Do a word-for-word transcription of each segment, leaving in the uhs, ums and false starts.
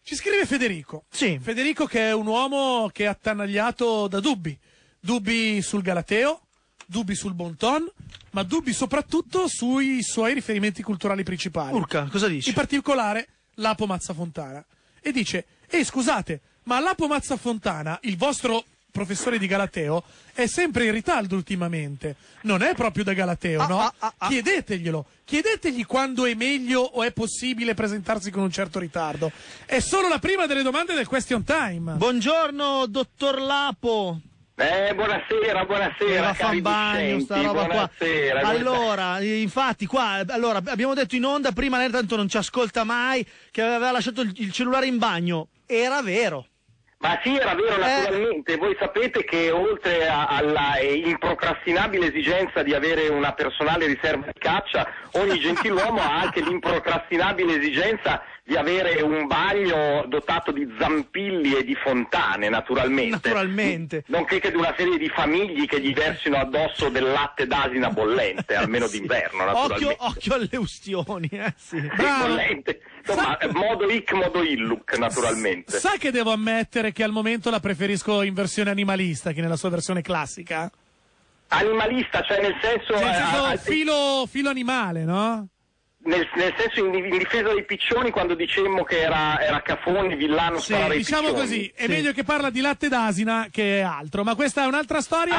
Ci scrive Federico. Sì. Federico, che è un uomo che è attanagliato da dubbi. Dubbi sul Galateo, dubbi sul bon ton, ma dubbi soprattutto sui suoi riferimenti culturali principali. Urca, cosa dici? In particolare Lapo Mazzafontana. E dice: ehi, scusate, ma Lapo Mazzafontana, il vostro professore di Galateo, è sempre in ritardo ultimamente. Non è proprio da Galateo, ah, no? Ah, ah, ah. Chiedeteglielo. Chiedetegli quando è meglio o è possibile presentarsi con un certo ritardo. È solo la prima delle domande del question time. Buongiorno, dottor Lapo. Eh, buonasera, buonasera, va cari fan bagno, sta discenti, roba qua. buonasera. Allora, infatti qua, allora, abbiamo detto in onda, prima lei tanto non ci ascolta mai, che aveva lasciato il, il cellulare in bagno. Era vero. Ma sì, era vero, naturalmente. Eh. Voi sapete che oltre a, alla improcrastinabile esigenza di avere una personale riserva di caccia, ogni gentiluomo ha anche l'improcrastinabile esigenza di avere un bagno dotato di zampilli e di fontane, naturalmente. Naturalmente. Nonché che di una serie di famigli che gli versino addosso del latte d'asina bollente, almeno sì. d'inverno, naturalmente. Occhio, occhio alle ustioni, eh sì. Bollente. Insomma, Sa... modo hic, modo illuc, naturalmente. Sa che devo ammettere che al momento la preferisco in versione animalista che nella sua versione classica? Animalista, cioè nel senso... Nel senso eh, filo, filo animale, no? Nel, nel senso in, in difesa dei piccioni, quando dicemmo che era, era Cafoni, villano, sì, sparare diciamo i piccioni. così, è sì. meglio che parla di latte d'asina che altro, ma questa è un'altra storia.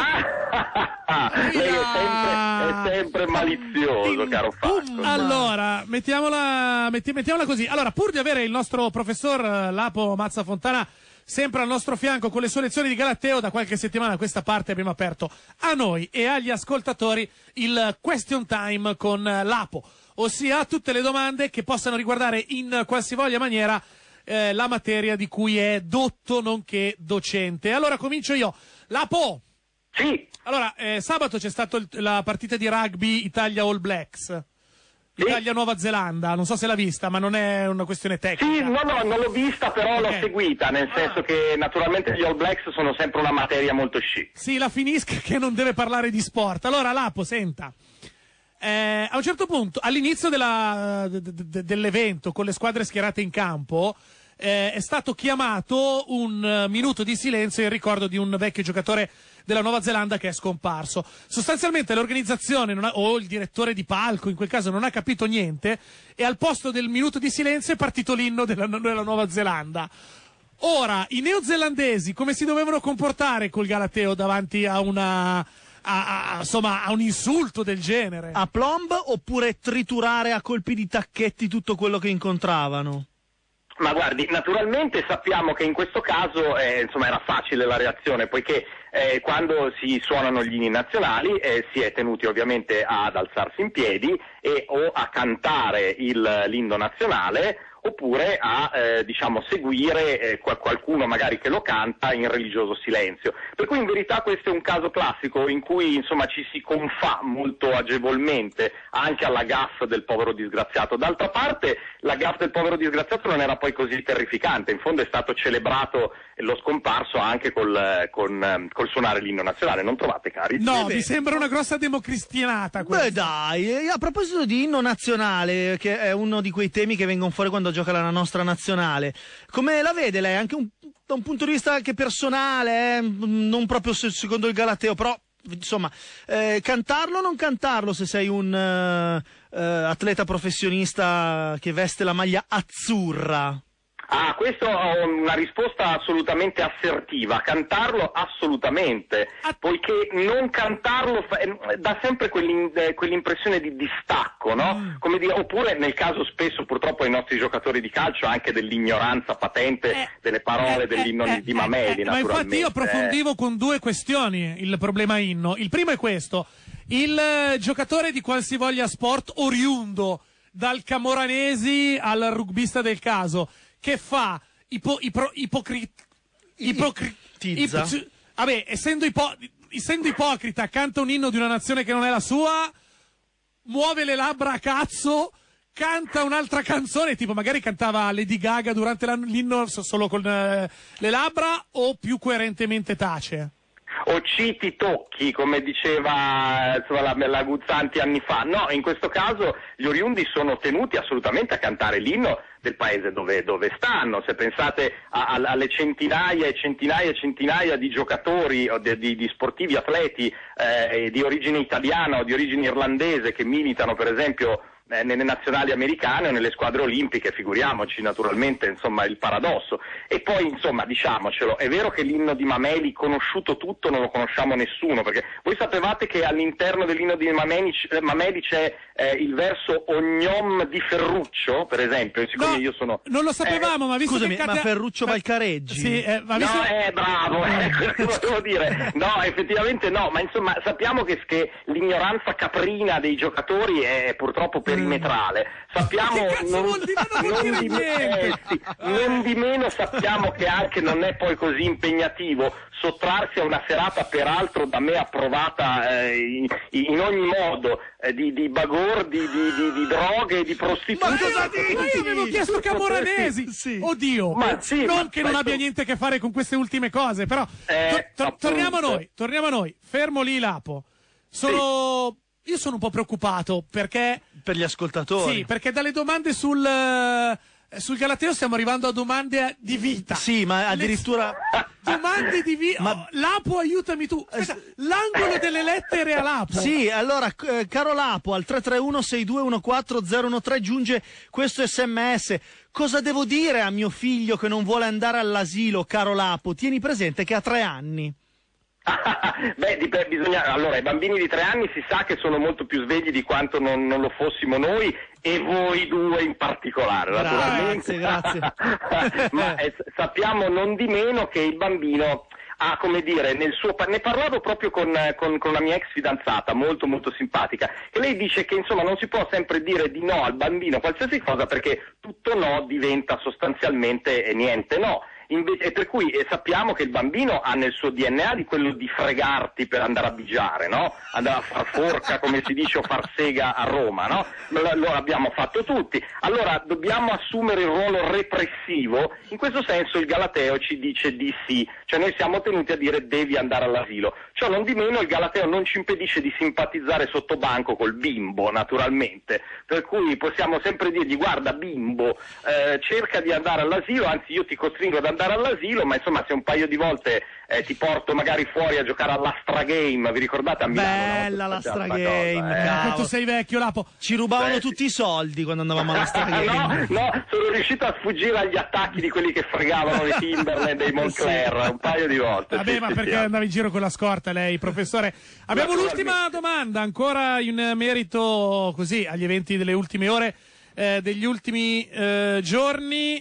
Ah, lei è sempre, è sempre malizioso, caro Fasco. Allora, mettiamola, metti, mettiamola così. Allora, pur di avere il nostro professor Lapo Mazzafontana sempre al nostro fianco con le sue lezioni di Galateo, da qualche settimana a questa parte abbiamo aperto a noi e agli ascoltatori il question time con Lapo, ossia tutte le domande che possano riguardare in qualsivoglia maniera eh, la materia di cui è dotto nonché docente. Allora comincio io. Lapo! Sì. Allora, eh, sabato c'è stata la partita di rugby Italia All Blacks. Italia-Nuova Zelanda, non so se l'ha vista, ma non è una questione tecnica. Sì, no, no, non l'ho vista, però okay. l'ho seguita, nel senso ah. che naturalmente gli All Blacks sono sempre una materia molto chic. Sì, la finisca che non deve parlare di sport. Allora, Lapo, senta. Eh, a un certo punto, all'inizio della, de, de, dell'evento, con le squadre schierate in campo, eh, è stato chiamato un uh, minuto di silenzio in ricordo di un vecchio giocatore della Nuova Zelanda che è scomparso. Sostanzialmente l'organizzazione non ha, o il direttore di palco in quel caso non ha capito niente e al posto del minuto di silenzio è partito l'inno della, della Nuova Zelanda. Ora, i neozelandesi come si dovevano comportare col Galateo davanti a una... A, a, insomma, a un insulto del genere? A plomb oppure triturare a colpi di tacchetti tutto quello che incontravano? Ma guardi, naturalmente sappiamo che in questo caso eh, insomma era facile la reazione, poiché eh, quando si suonano gli inni nazionali eh, si è tenuti ovviamente ad alzarsi in piedi e o a cantare il, l'inno nazionale oppure a eh, diciamo seguire eh, qualcuno magari che lo canta in religioso silenzio. Per cui in verità questo è un caso classico in cui insomma ci si confà molto agevolmente anche alla gaffe del povero disgraziato. D'altra parte la gaffe del povero disgraziato non era poi così terrificante, in fondo è stato celebrato lo scomparso anche col, con, col suonare l'inno nazionale, non trovate, cari? No, mi sembra una grossa democristianata questa. Beh dai, a proposito di inno nazionale, che è uno di quei temi che vengono fuori quando gioca la nostra nazionale, come la vede lei? Anche un, da un punto di vista anche personale, eh? Non proprio secondo il Galateo, però insomma, eh, cantarlo o non cantarlo se sei un uh, uh, atleta professionista che veste la maglia azzurra? Ah, questo è una risposta assolutamente assertiva. Cantarlo assolutamente, poiché non cantarlo fa, dà sempre quell'impressione di distacco, no? Come dire, oppure nel caso spesso purtroppo ai nostri giocatori di calcio anche dell'ignoranza patente eh, delle parole eh, dell'inno eh, di Mameli, eh, eh, ma infatti io approfondivo eh. con due questioni il problema inno. Il primo è questo: il eh, giocatore di qualsivoglia sport oriundo, dal camoranesi al rugbista del caso, che fa ipo, ipo, ipocrit, ipocritizza. Ip, vabbè, essendo, ipo, essendo ipocrita, canta un inno di una nazione che non è la sua, muove le labbra a cazzo, canta un'altra canzone, tipo magari cantava Lady Gaga durante l'inno solo con eh, le labbra, o più coerentemente tace? o ci ti tocchi, come diceva insomma, la, la Guzzanti anni fa. No, in questo caso gli oriundi sono tenuti assolutamente a cantare l'inno del paese dove, dove stanno. Se pensate a, a, alle centinaia e centinaia e centinaia di giocatori o di, di, di sportivi atleti eh, di origine italiana o di origine irlandese che militano per esempio eh, nelle nazionali americane o nelle squadre olimpiche, figuriamoci naturalmente insomma il paradosso. E poi insomma diciamocelo, è vero che l'inno di Mameli, conosciuto tutto, non lo conosciamo nessuno, perché voi sapevate che all'interno dell'inno di Mameli, Mameli c'è eh, il verso Ognom di Ferruccio, per esempio, siccome no, io sono... non lo sapevamo, eh, ma visto Scusami, che ma cade... Ferruccio Valcareggi? Sì, eh, ma visto... No, eh, bravo, eh, quello devo dire. No, effettivamente no, ma insomma sappiamo che, che l'ignoranza caprina dei giocatori è purtroppo perimetrale. Sappiamo Che cazzo non, vuol dire? Non vuol non dire di, niente. eh, sì, non di meno sappiamo che anche non è poi così impegnativo sottrarsi a una serata peraltro da me approvata eh, in, in ogni modo eh, di, di bagordi, di, di, di droghe, di prostituti. Ma cosa Ma io avevo chiesto Camoranesi. Sì. Oddio, Ma sì, non ma che non questo- abbia niente a che fare con queste ultime cose, però Eh, to- to- appunto. torniamo a noi, torniamo a noi. Fermo lì Lapo. Sono io sono un po' preoccupato perché Per gli ascoltatori. sì, perché dalle domande sul eh, sul Galateo stiamo arrivando a domande di vita. Sì, ma addirittura... Domande di vita. Ma- Oh, Lapo, aiutami tu. Aspetta, l'angolo delle lettere a Lapo. Sì, allora, eh, caro Lapo, al tre tre uno sei due uno quattro zero uno tre giunge questo sms. Cosa devo dire a mio figlio che non vuole andare all'asilo, caro Lapo? Tieni presente che ha tre anni. Beh, dip- bisogna, allora i bambini di tre anni si sa che sono molto più svegli di quanto non, non lo fossimo noi e voi due in particolare, Grazie, naturalmente. grazie. Ma eh, sappiamo non di meno che il bambino ha, come dire, nel suo pa- ne parlavo proprio con, con, con la mia ex fidanzata, molto molto simpatica, che lei dice che insomma non si può sempre dire di no al bambino, qualsiasi cosa, perché tutto no diventa sostanzialmente niente no. Invece, e per cui eh, sappiamo che il bambino ha nel suo D N A di quello di fregarti per andare a bigiare, no? Andare a far forca, come si dice, o far sega a Roma, no? Lo, lo abbiamo fatto tutti. Allora dobbiamo assumere il ruolo repressivo. In questo senso il Galateo ci dice di sì, cioè noi siamo tenuti a dire devi andare all'asilo. Ciò non di meno il Galateo non ci impedisce di simpatizzare sotto banco col bimbo, naturalmente. Per cui possiamo sempre dirgli guarda bimbo, eh, cerca di andare all'asilo, anzi io ti costringo ad andare all'asilo, ma insomma se un paio di volte eh, ti porto magari fuori a giocare all'Astra Game, vi ricordate a Milano? Bella no? l'Astra Questa Game, cosa, eh. cavolo. Quanto sei vecchio, Lapo. Ci rubavano Beh, tutti i soldi quando andavamo alla Strada no, Game. no, sono riuscito a sfuggire agli attacchi di quelli che fregavano i Timberland e i Moncler un paio di volte. Vabbè, sì, ma sì, perché sì. andavi in giro con la scorta lei, professore? Abbiamo Naturalmente. l'ultima domanda, ancora in merito così agli eventi delle ultime ore, eh, degli ultimi eh, giorni.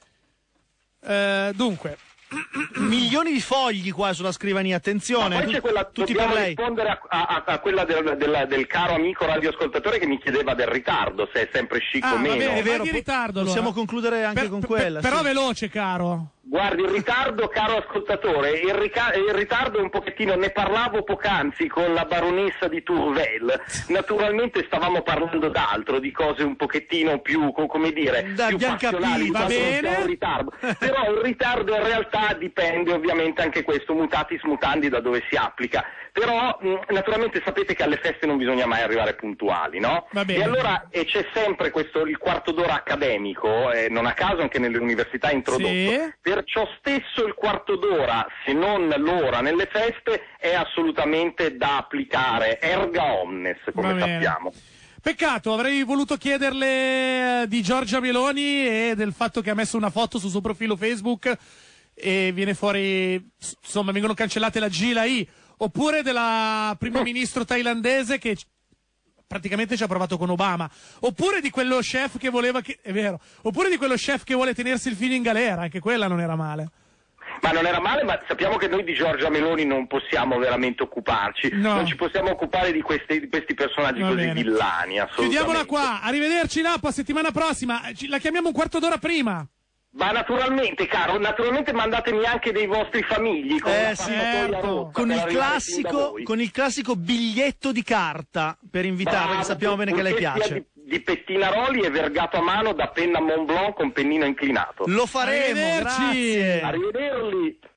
Eh, dunque, Milioni di fogli qua sulla scrivania, Ma attenzione, poi tu- c'è quella, tutti per dobbiamo lei. rispondere a, a- a quella del, del- del caro amico radioascoltatore che mi chiedeva del ritardo, se è sempre chic ah, o va meno. bene, È vero, vai di po- ritardo possiamo allora. concludere anche Per- con per- quella. Però sì. veloce, caro. Guardi, il ritardo, caro ascoltatore, il, rica- il ritardo è un pochettino, ne parlavo poc'anzi con la baronessa di Tourvel, naturalmente stavamo parlando d'altro, di cose un pochettino più, co- come dire, Da più Bianca passionali, P, va quando non bene. sia un ritardo. Però il ritardo in realtà dipende ovviamente anche questo, mutatis mutandi da dove si applica. Però mh, naturalmente sapete che alle feste non bisogna mai arrivare puntuali, no? Va bene. E allora e c'è sempre questo, il quarto d'ora accademico, eh, non a caso anche nelle università è introdotto. Sì. Perciò stesso il quarto d'ora, se non l'ora nelle feste, è assolutamente da applicare, erga omnes, Va come bene. sappiamo. Peccato, avrei voluto chiederle eh, di Giorgia Meloni e del fatto che ha messo una foto sul suo profilo Facebook e viene fuori, s- insomma, vengono cancellate la G e la I, oppure della primo ministro thailandese che c- praticamente ci ha provato con Obama, oppure di quello chef che voleva che, è vero, oppure di quello chef che vuole tenersi il figlio in galera, anche quella non era male. Ma non era male, ma sappiamo che noi di Giorgia Meloni non possiamo veramente occuparci, No. non ci possiamo occupare di questi, di questi personaggi Va così bene. villani, assolutamente. Chiudiamola qua, arrivederci Lapo, a settimana prossima, Ci- la chiamiamo un quarto d'ora prima. Ma naturalmente, caro, naturalmente mandatemi anche dei vostri famigli con Eh, una sì, passatoia certo. rotta Con per il, arrivare fin da classico, voi. con il classico biglietto di carta per invitarla, Bravo, che sappiamo bene che lei purché sia piace. Di, di pettinaroli e vergato a mano da penna Montblanc con pennino inclinato. Lo faremo, Arrivederci. grazie. Arrivederli.